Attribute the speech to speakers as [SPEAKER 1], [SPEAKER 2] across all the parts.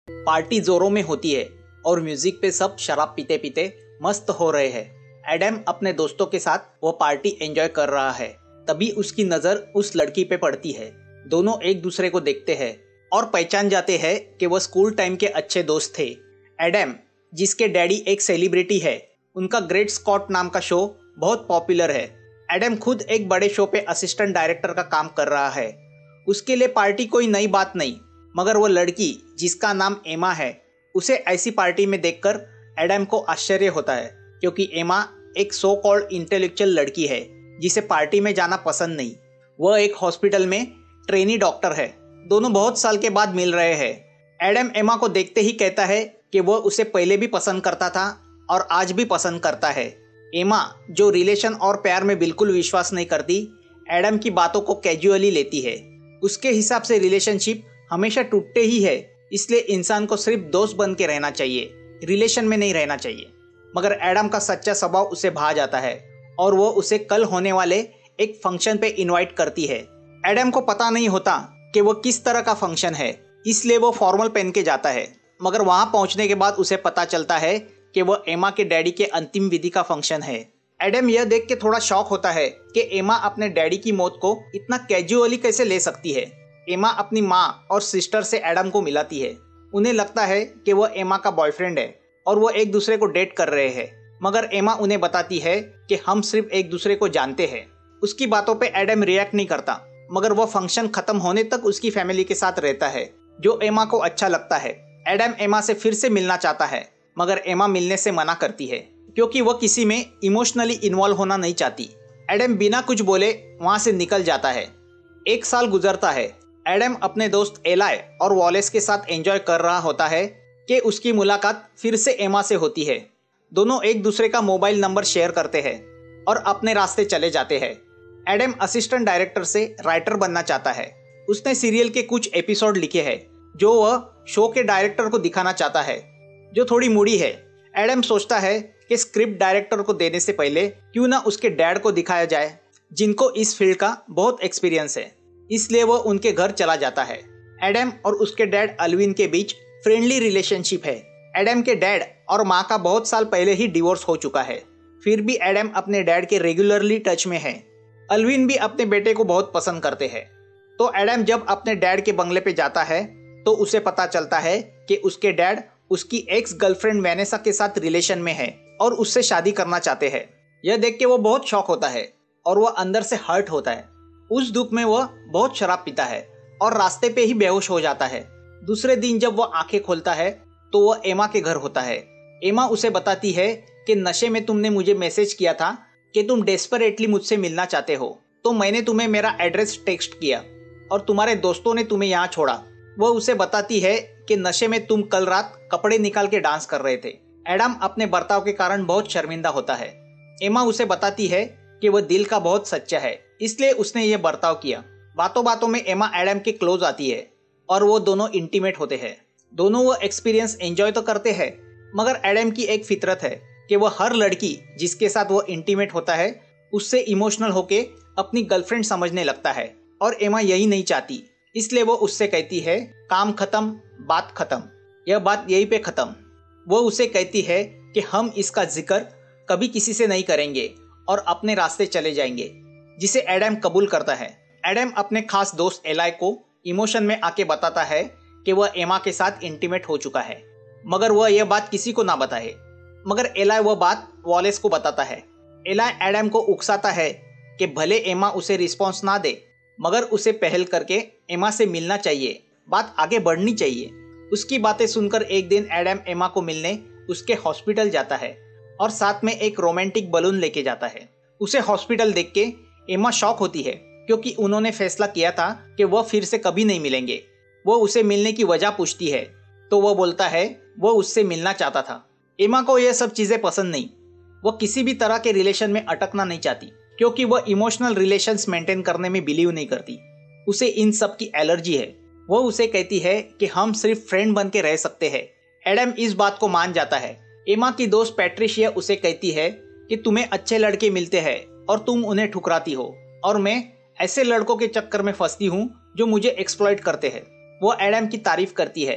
[SPEAKER 1] Party जोरों में होती है और म्यूजिक पे सब शराब पीते पीते मस्त हो रहे हैं। एडम अपने दोस्तों के साथ वो पार्टी एंजॉय कर रहा है। तभी उसकी नजर उस लड़की पे पड़ती है। दोनों एक दूसरे को देखते हैं और पहचान जाते हैं कि वह स्कूल टाइम के अच्छे दोस्त थे। एडम, जिसके डैडी एक सेलिब्रिटी है, उनका ग्रेट स्कॉट नाम का शो बहुत पॉपुलर है। एडम खुद एक बड़े शो पे असिस्टेंट डायरेक्टर का काम कर रहा है। उसके लिए पार्टी कोई नई बात नहीं, मगर वो लड़की जिसका नाम एमा है, उसे ऐसी पार्टी में देखकर एडम को आश्चर्य होता है, क्योंकि एमा एक सो कॉल्ड इंटेलेक्चुअल लड़की है जिसे पार्टी में जाना पसंद नहीं। वह एक हॉस्पिटल में ट्रेनी डॉक्टर है। दोनों बहुत साल के बाद मिल रहे हैं। एडम एमा को देखते ही कहता है कि वह उसे पहले भी पसंद करता था और आज भी पसंद करता है। एमा, जो रिलेशन और प्यार में बिल्कुल विश्वास नहीं करती, एडम की बातों को कैजुअली लेती है। उसके हिसाब से रिलेशनशिप हमेशा टूटते ही है, इसलिए इंसान को सिर्फ दोस्त बन के रहना चाहिए, रिलेशन में नहीं रहना चाहिए। मगर एडम का सच्चा स्वभाव उसे भा जाता है और वो उसे कल होने वाले एक फंक्शन पे इनवाइट करती है। एडम को पता नहीं होता कि वो किस तरह का फंक्शन है, इसलिए वो फॉर्मल पहन के जाता है। मगर वहां पहुंचने के बाद उसे पता चलता है कि वह एमा के डैडी के अंतिम विधि का फंक्शन है। एडम यह देख के थोड़ा शॉक होता है कि एमा अपने डैडी की मौत को इतना कैजुअली कैसे ले सकती है। एमा अपनी माँ और सिस्टर से एडम को मिलाती है। उन्हें लगता है कि वह एमा का बॉयफ्रेंड है और वो एक दूसरे को डेट कर रहे हैं, मगर एमा उन्हें बताती है कि हम सिर्फ एक दूसरे को जानते हैं। उसकी बातों पे एडम रिएक्ट नहीं करता, मगर वो फंक्शन खत्म होने तक उसकी फैमिली के साथ रहता है, जो एमा को अच्छा लगता है। एडम एमा से फिर से मिलना चाहता है, मगर एमा मिलने से मना करती है, क्योंकि वह किसी में इमोशनली इन्वॉल्व होना नहीं चाहती। एडम बिना कुछ बोले वहां से निकल जाता है। एक साल गुजरता है। एडम अपने दोस्त एलाई और वॉलेस के साथ एंजॉय कर रहा होता है कि उसकी मुलाकात फिर से एमा से होती है। दोनों एक दूसरे का मोबाइल नंबर शेयर करते हैं और अपने रास्ते चले जाते हैं। एडम असिस्टेंट डायरेक्टर से राइटर बनना चाहता है। उसने सीरियल के कुछ एपिसोड लिखे हैं जो वह शो के डायरेक्टर को दिखाना चाहता है, जो थोड़ी मूडी है। एडम सोचता है कि स्क्रिप्ट डायरेक्टर को देने से पहले क्यों ना उसके डैड को दिखाया जाए, जिनको इस फील्ड का बहुत एक्सपीरियंस है। इसलिए वह उनके घर चला जाता है। एडम और उसके डैड अल्विन के बीच फ्रेंडली रिलेशनशिप है। एडम के डैड और माँ का बहुत साल पहले ही डिवोर्स हो चुका है, फिर भी एडम अपने डैड के रेगुलरली टच में है। अल्विन भी अपने बेटे को बहुत पसंद करते हैं। तो एडम जब अपने डैड के बंगले पे जाता है तो उसे पता चलता है कि उसके डैड उसकी एक्स गर्लफ्रेंड वैनेसा के साथ रिलेशन में है और उससे शादी करना चाहते हैं। यह देख के वो बहुत शॉक होता है और वह अंदर से हर्ट होता है। उस दुख में वह बहुत शराब पीता है और रास्ते पे ही बेहोश हो जाता है। दूसरे दिन जब वह आंखें खोलता है तो वह एमा के घर होता है। एमा उसे बताती है कि नशे में तुमने मुझे मैसेज किया था कि तुम डेस्परेटली मुझसे मिलना चाहते हो, तो मैंने तुम्हें मेरा एड्रेस टेक्स्ट किया और तुम्हारे दोस्तों ने तुम्हें यहाँ छोड़ा। वह उसे बताती है कि नशे में तुम कल रात कपड़े निकाल के डांस कर रहे थे। एडम अपने बर्ताव के कारण बहुत शर्मिंदा होता है। एमा उसे बताती है कि वह दिल का बहुत सच्चा है, इसलिए उसने ये बर्ताव किया। बातों बातों में एमा एडम के क्लोज आती है और वो दोनों इंटीमेट होते हैं। दोनों वो एक्सपीरियंस एंजॉय तो करते हैं, मगर एडम की एक फितरत है कि वह हर लड़की जिसके साथ वो इंटीमेट होता है उससे इमोशनल होके अपनी गर्लफ्रेंड समझने लगता है, और एमा यही नहीं चाहती। इसलिए वो उससे कहती है, काम खत्म, बात खत्म, यह बात यहीं पे खत्म। वो उसे कहती है कि हम इसका जिक्र कभी किसी से नहीं करेंगे और अपने रास्ते चले जाएंगे, जिसे एडम कबूल करता है। एडम अपने खास दोस्त एलाई को इमोशन में आके बताता है कि वह एमा के साथ इंटीमेट हो चुका है, मगर वह यह बात किसी को ना बताए। मगर एलाई वह बात वॉलेस को बताता है। एलाई एडम को उकसाता है कि भले एमा उसे रिस्पॉन्स ना दे, मगर उसे पहल करके एमा से मिलना चाहिए, बात आगे बढ़नी चाहिए। उसकी बातें सुनकर एक दिन एडम एमा को मिलने उसके हॉस्पिटल जाता है और साथ में एक रोमांटिक बलून लेके जाता है। उसे हॉस्पिटल देख के एमा शॉक होती है, क्योंकि उन्होंने फैसला किया था कि वह फिर से कभी नहीं मिलेंगे। वो उसे मिलने की वजह पूछती है तो वह बोलता है वो उससे मिलना चाहता था। एमा को यह सब चीजें पसंद नहीं। वो किसी भी तरह के रिलेशन में अटकना नहीं चाहती, क्योंकि वह इमोशनल रिलेशंस मेंटेन करने में बिलीव नहीं करती। उसे इन सब की एलर्जी है। वो उसे कहती है कि हम सिर्फ फ्रेंड बन के रह सकते हैं। एडम इस बात को मान जाता है। एमा की दोस्त पैट्रिशिया उसे कहती है कि तुम्हें अच्छे लड़के मिलते हैं और तुम उन्हें ठुकराती हो, और मैं ऐसे लड़कों के चक्कर में फंसती हूँ जो मुझे एक्सप्लॉइट करते हैं। वो एडम की तारीफ करती है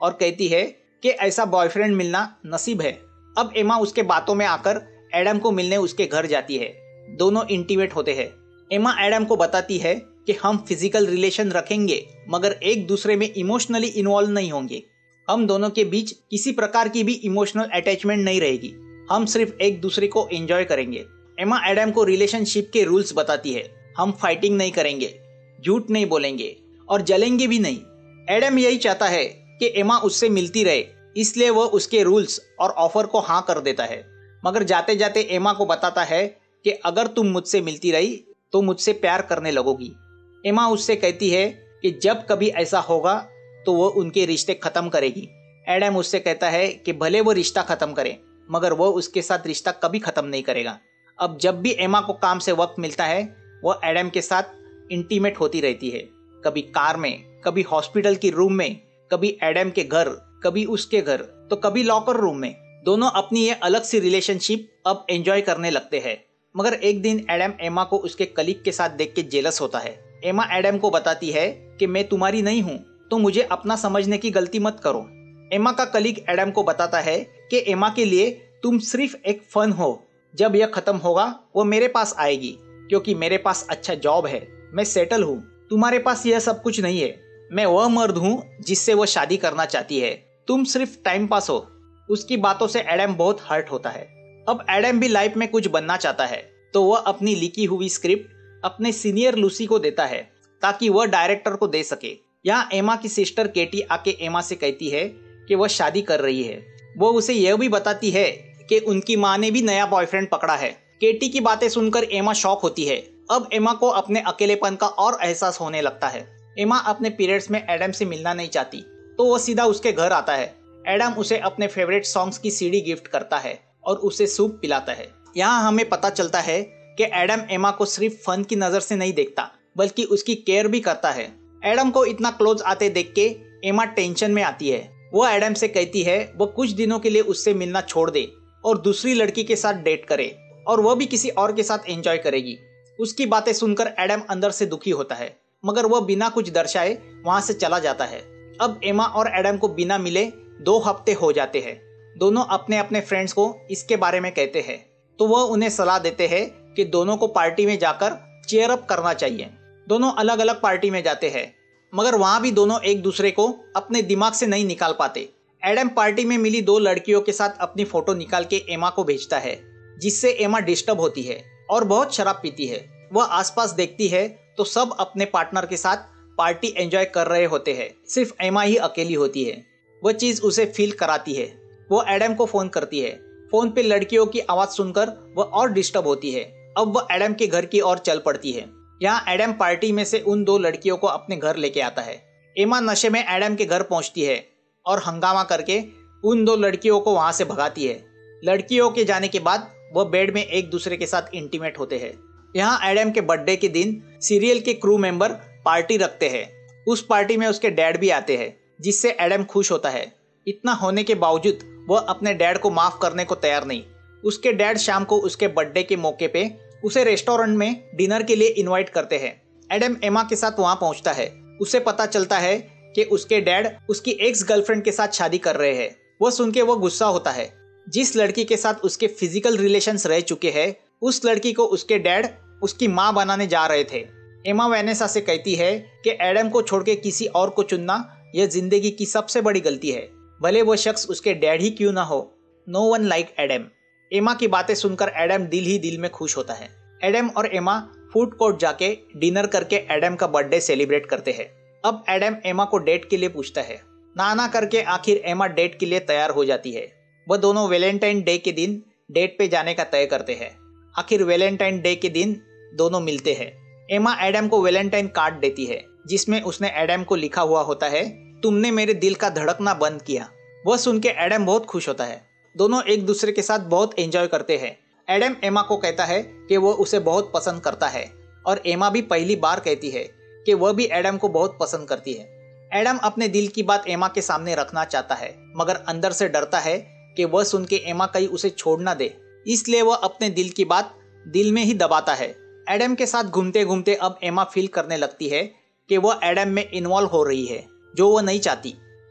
[SPEAKER 1] और कहती है कि ऐसा बॉयफ्रेंड मिलना नसीब है। अब एमा उसके बातों में आकर एडम को मिलने उसके घर जाती है। दोनों इंटीमेट होते हैं। एमा एडम को बताती है कि हम फिजिकल रिलेशन रखेंगे मगर एक दूसरे में इमोशनली इन्वॉल्व नहीं होंगे। हम दोनों के बीच किसी प्रकार की भी इमोशनल अटैचमेंट नहीं रहेगी। हम सिर्फ एक दूसरे को एंजॉय करेंगे। एमा एडम को रिलेशनशिप के रूल्स बताती है। हम फाइटिंग नहीं करेंगे, झूठ नहीं बोलेंगे और जलेंगे भी नहीं। एडम यही चाहता है कि एमा उससे मिलती रहे, इसलिए वह उसके रूल्स और ऑफर को हाँ कर देता है। मगर जाते जाते एमा को बताता है कि अगर तुम मुझसे मिलती रही तो मुझसे प्यार करने लगोगी। एमा उससे कहती है कि जब कभी ऐसा होगा तो वो उनके रिश्ते खत्म करेगी। एडम उससे कहता है कि भले वो रिश्ता खत्म करे मगर वो उसके साथ रिश्ता कभी खत्म नहीं करेगा। अब जब भी एमा को काम से वक्त मिलता है वो एडम के साथ इंटीमेट होती रहती है। कभी कार में, कभी हॉस्पिटल की रूम में, कभी एडम के घर, कभी उसके घर, तो कभी लॉकर रूम में। दोनों अपनी ये अलग सी रिलेशनशिप अब एंजॉय करने लगते हैं। मगर एक दिन एडम एमा को उसके कलीग के साथ देख के जेलस होता है। एमा एडम को बताती है कि मैं तुम्हारी नहीं हूँ तो मुझे अपना समझने की गलती मत करो। एमा का कलीग एडम को बताता है कि एमा के लिए तुम सिर्फ एक फन हो। जब यह खत्म होगा वो मेरे पास आएगी क्योंकि मेरे पास अच्छा जॉब है, मैं सेटल हूँ। तुम्हारे पास यह सब कुछ नहीं है। मैं वह मर्द हूँ जिससे वो शादी करना चाहती है, तुम सिर्फ टाइम पास हो। उसकी बातों से एडम बहुत हर्ट होता है। अब एडम भी लाइफ में कुछ बनना चाहता है तो वह अपनी लिखी हुई स्क्रिप्ट अपने सीनियर लूसी को देता है ताकि वह डायरेक्टर को दे सके। यहाँ एमा की सिस्टर केटी आके एमा से कहती है कि वह शादी कर रही है। वो उसे यह भी बताती है कि उनकी माँ ने भी नया बॉयफ्रेंड पकड़ा है। केटी की बातें सुनकर एमा शॉक होती है। अब एमा को अपने अकेलेपन का और एहसास होने लगता है। एमा अपने पीरियड्स में एडम से मिलना नहीं चाहती तो वो सीधा उसके घर आता है। एडम उसे अपने फेवरेट सॉन्ग्स की सीडी गिफ्ट करता है और उसे सूप पिलाता है। यहाँ हमें पता चलता है कि एडम एमा को सिर्फ फन की नजर से नहीं देखता बल्कि उसकी केयर भी करता है। एडम को इतना क्लोज आते देख के एमा टेंशन में आती है। वो एडम से कहती है वो कुछ दिनों के लिए उससे मिलना छोड़ दे और दूसरी लड़की के साथ डेट करे और वो भी किसी और के साथ एंजॉय करेगी। उसकी बातें सुनकर एडम अंदर से दुखी होता है मगर वह बिना कुछ दर्शाए वहां से चला जाता है। अब एमा और एडम को बिना मिले 2 हफ्ते हो जाते हैं। दोनों अपने अपने फ्रेंड्स को इसके बारे में कहते हैं तो वह उन्हें सलाह देते हैं कि दोनों को पार्टी में जाकर चीयर अप करना चाहिए। दोनों अलग अलग पार्टी में जाते हैं मगर वहां भी दोनों एक दूसरे को अपने दिमाग से नहीं निकाल पाते। एडम पार्टी में मिली 2 लड़कियों के साथ अपनी फोटो निकाल के एमा को भेजता है जिससे एमा डिस्टर्ब होती है और बहुत शराब पीती है। वह आसपास देखती है तो सब अपने पार्टनर के साथ पार्टी एंजॉय कर रहे होते हैं, सिर्फ एमा ही अकेली होती है। वह चीज उसे फील कराती है। वो एडम को फोन करती है। फोन पे लड़कियों की आवाज सुनकर वह और डिस्टर्ब होती है। अब वह एडम के घर की ओर चल पड़ती है। यहाँ एडम पार्टी में से उन 2 लड़कियों को अपने घर लेके आता है। एमा नशे में एडम के घर पहुंचती है और हंगामा करके उन 2 लड़कियों को वहां से भगाती है। लड़कियों के जाने के बाद वह बेड में एक दूसरे के साथ इंटीमेट होते हैं। यहाँ एडम के बर्थडे के दिन सीरियल के क्रू मेंबर पार्टी रखते हैं। उस पार्टी में उसके डैड भी आते हैं जिससे एडम खुश होता है। इतना होने के बावजूद वह अपने डैड को माफ करने को तैयार नहीं। उसके डैड शाम को उसके बर्थडे के मौके पे उसे रेस्टोरेंट में डिनर के लिए इनवाइट करते हैं। एडम एमा के साथ वहां पहुंचता है। उसे पता चलता है कि उसके डैड उसकी एक्स गर्लफ्रेंड के साथ शादी कर रहे हैं। वह सुन के वह गुस्सा होता है। जिस लड़की के साथ उसके फिजिकल रिलेशंस रह चुके हैं उस लड़की को उसके डैड उसकी माँ बनाने जा रहे थे। एमा वेनेसा से कहती है कि एडम को छोड़ के किसी और को चुनना यह जिंदगी की सबसे बड़ी गलती है, भले वो शख्स उसके डैड ही क्यों ना हो। No one like Adam. Emma की बातें सुनकर एडम दिल ही दिल में खुश होता है। एडम और एमा फूड कोर्ट जाके डिनर करके एडम का बर्थडे सेलिब्रेट करते हैं। अब एडम एमा को डेट के लिए पूछता है। ना करके आखिर एमा डेट के लिए तैयार हो जाती है। वह दोनों वैलेंटाइन डे के दिन डेट पे जाने का तय करते हैं। आखिर वैलेंटाइन डे के दिन दोनों मिलते हैं। एमा एडम को वैलेंटाइन कार्ड देती है जिसमें उसने एडम को लिखा हुआ होता है, तुमने मेरे दिल का धड़कना बंद किया। वह सुन के एडम बहुत खुश होता है। दोनों एक दूसरे के साथ बहुत एंजॉय करते हैं। एडम एमा को कहता है कि वह उसे बहुत पसंद करता है और एमा भी पहली बार कहती है कि वह भी एडम को बहुत पसंद करती है। एडम अपने दिल की बात एमा के सामने रखना चाहता है मगर अंदर से डरता है कि वह सुन के एमा कहीं उसे छोड़ ना दे, इसलिए वह अपने दिल की बात दिल में ही दबाता है। एडम के साथ घूमते घूमते अब एमा फील करने लगती है कि वह एडम में इन्वॉल्व हो रही है जो वह नहीं चाहती।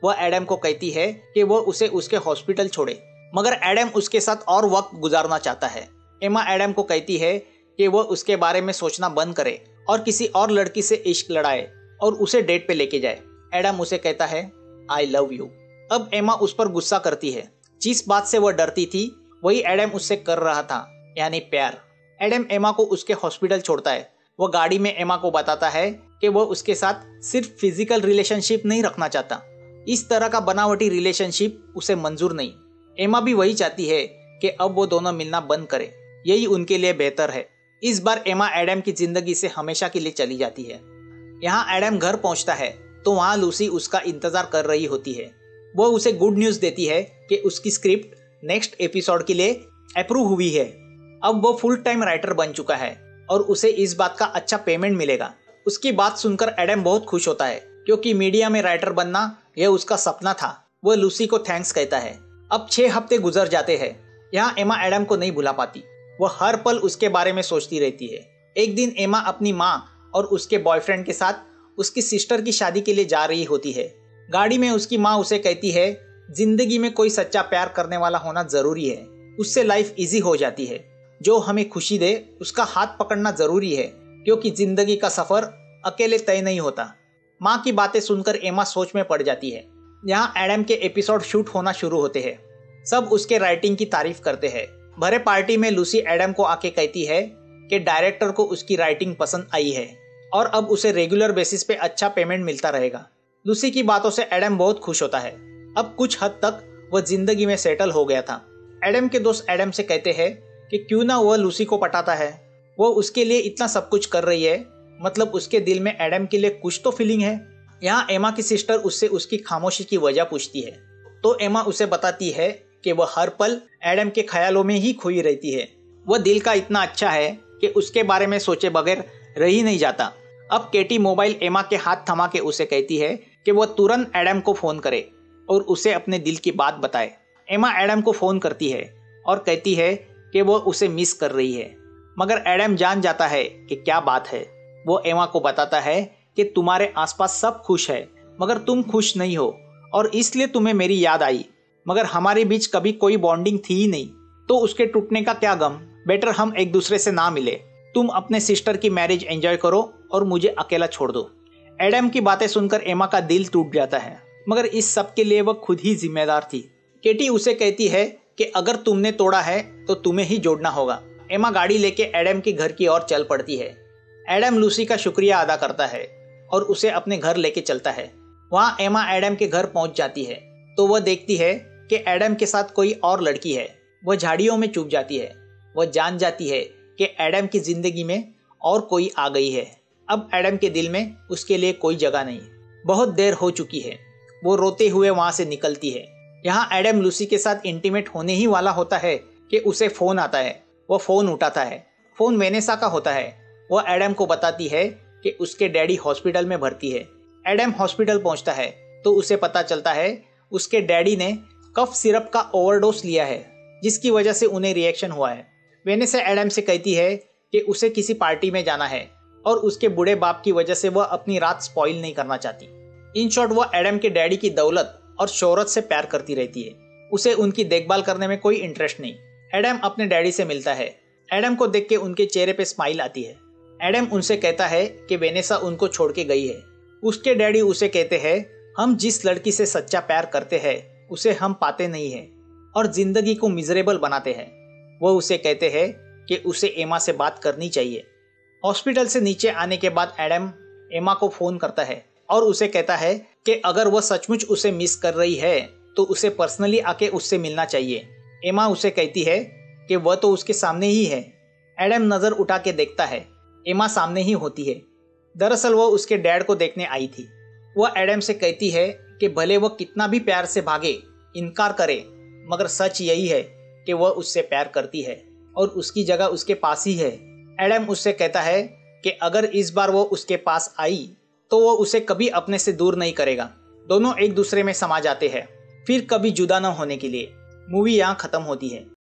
[SPEAKER 1] वह एडम को कहती है कि वो उसे उसके हॉस्पिटल छोड़े, मगर एडम उसके साथ और वक्त गुजारना चाहता है। एमा एडम को कहती है कि वह उसके बारे में सोचना बंद करे और किसी और लड़की से इश्क लड़ाए और उसे डेट पे लेके जाए। एडम उसे कहता है आई लव यू। अब एमा उस पर गुस्सा करती है। जिस बात से वह डरती थी वही एडम उससे कर रहा था, यानी प्यार। एडम एमा को उसके हॉस्पिटल छोड़ता है। वह गाड़ी में एमा को बताता है कि वह उसके साथ सिर्फ फिजिकल रिलेशनशिप नहीं रखना चाहता। इस तरह का बनावटी रिलेशनशिप उसे मंजूर नहीं। एमा भी वही चाहती है कि अब वो दोनों मिलना बंद करे, यही उनके लिए बेहतर है। इस बार एमा एडम की जिंदगी से हमेशा के लिए चली जाती है। यहाँ एडम घर पहुंचता है तो वहाँ लूसी उसका इंतजार कर रही होती है। वो उसे गुड न्यूज देती है कि उसकी स्क्रिप्ट नेक्स्ट एपिसोड के लिए अप्रूव हुई है। अब वो फुल टाइम राइटर बन चुका है और उसे इस बात का अच्छा पेमेंट मिलेगा। उसकी बात सुनकर एडम बहुत खुश होता है, क्योंकि मीडिया में राइटर बनना यह उसका सपना था। वह लूसी को थैंक्स कहता है। अब 6 हफ्ते गुजर जाते हैं। यहाँ एमा एडम को नहीं भुला पाती। वह हर पल उसके बारे में सोचती रहती है। एक दिन एमा अपनी माँ और उसके बॉयफ्रेंड के साथ उसकी सिस्टर की शादी के लिए जा रही होती है। गाड़ी में उसकी माँ उसे कहती है जिंदगी में कोई सच्चा प्यार करने वाला होना जरूरी है, उससे लाइफ इजी हो जाती है। जो हमें खुशी दे उसका हाथ पकड़ना जरूरी है, क्योंकि जिंदगी का सफर अकेले तय नहीं होता। माँ की बातें सुनकर एमा सोच में पड़ जाती है। यहाँ एडम के एपिसोड शूट होना शुरू होते हैं। सब उसके राइटिंग की तारीफ करते हैं। भरे पार्टी में लूसी एडम को आके कहती है कि डायरेक्टर को उसकी राइटिंग पसंद आई है और अब उसे रेगुलर बेसिस पे अच्छा पेमेंट मिलता रहेगा। लूसी की बातों से एडम बहुत खुश होता है। अब कुछ हद तक वह जिंदगी में सेटल हो गया था। एडम के दोस्त एडम से कहते हैं कि क्यों ना वह लूसी को पटाता है। वह उसके लिए इतना सब कुछ कर रही है, मतलब उसके दिल में एडम के लिए कुछ तो फीलिंग है। यहाँ एमा की सिस्टर उससे उसकी खामोशी की वजह पूछती है, तो एमा उसे बताती है कि वह हर पल एडम के ख्यालों में ही खोई रहती है। वह दिल का इतना अच्छा है कि उसके बारे में सोचे बगैर रह ही नहीं जाता। अब केटी मोबाइल एमा के हाथ थमा के उसे कहती है कि वह तुरंत एडम को फोन करे और उसे अपने दिल की बात बताए। एमा एडम को फोन करती है और कहती है कि वह उसे मिस कर रही है, मगर एडम जान जाता है कि क्या बात है। वो एमा को बताता है कि तुम्हारे आसपास सब खुश है, मगर तुम खुश नहीं हो और इसलिए तुम्हें मेरी याद आई, मगर हमारे बीच कभी कोई बॉन्डिंग थी ही नहीं, तो उसके टूटने का क्या गम। बेटर हम एक दूसरे से ना मिले। तुम अपने सिस्टर की मैरिज एंजॉय करो और मुझे अकेला छोड़ दो। एडम की बातें सुनकर एमा का दिल टूट जाता है, मगर इस सब के लिए वह खुद ही जिम्मेदार थी। केटी उसे कहती है कि अगर तुमने तोड़ा है तो तुम्हें ही जोड़ना होगा। एमा गाड़ी लेके एडम के घर की ओर चल पड़ती है। एडम लूसी का शुक्रिया अदा करता है और उसे अपने घर लेके चलता है। वहाँ एमा एडम के घर पहुंच जाती है तो वह देखती है कि एडम के साथ कोई और लड़की है। वह झाड़ियों में छुप जाती है। वह जान जाती है कि एडम की जिंदगी में और कोई आ गई है। अब एडम के दिल में उसके लिए कोई जगह नहीं। बहुत देर हो चुकी है। वो रोते हुए वहां से निकलती है। यहाँ एडम लूसी के साथ इंटीमेट होने ही वाला होता है कि उसे फोन आता है। वह फोन उठाता है। फोन वेनेसा का होता है। वह एडम को बताती है कि उसके डैडी हॉस्पिटल में भर्ती है। एडम हॉस्पिटल पहुंचता है तो उसे पता चलता है उसके डैडी ने कफ सिरप का ओवरडोज लिया है, जिसकी वजह से उन्हें रिएक्शन हुआ है। वेनेसा एडम से कहती है कि उसे किसी पार्टी में जाना है और उसके बूढ़े बाप की वजह से वह अपनी रात स्पॉइल नहीं करना चाहती। इन शॉर्ट, वह एडम के डैडी की दौलत और शोहरत से प्यार करती रहती है। उसे उनकी देखभाल करने में कोई इंटरेस्ट नहीं। एडम अपने डैडी से मिलता है। एडम को देख के उनके चेहरे पे स्माइल आती है। एडम उनसे कहता है कि वेनेसा उनको छोड़ के गई है। उसके डैडी उसे कहते हैं हम जिस लड़की से सच्चा प्यार करते हैं उसे हम पाते नहीं हैं और जिंदगी को मिजरेबल बनाते हैं। वह उसे कहते हैं कि उसे एमा से बात करनी चाहिए। हॉस्पिटल से नीचे आने के बाद एडम एमा को फोन करता है और उसे कहता है कि अगर वह सचमुच उसे मिस कर रही है तो उसे पर्सनली आके उससे मिलना चाहिए। एमा उसे कहती है कि वह तो उसके सामने ही है। एडम नजर उठा के देखता है। एमा सामने ही होती है। दरअसल वह उसके डैड को देखने आई थी। वह एडम से कहती है कि भले वह कितना भी प्यार से भागे, इनकार करे, मगर सच यही है कि वह उससे प्यार करती है और उसकी जगह उसके पास ही है। एडम उससे कहता है कि अगर इस बार वो उसके पास आई तो वो उसे कभी अपने से दूर नहीं करेगा। दोनों एक दूसरे में समा जाते हैं, फिर कभी जुदा न होने के लिए। मूवी यहाँ खत्म होती है।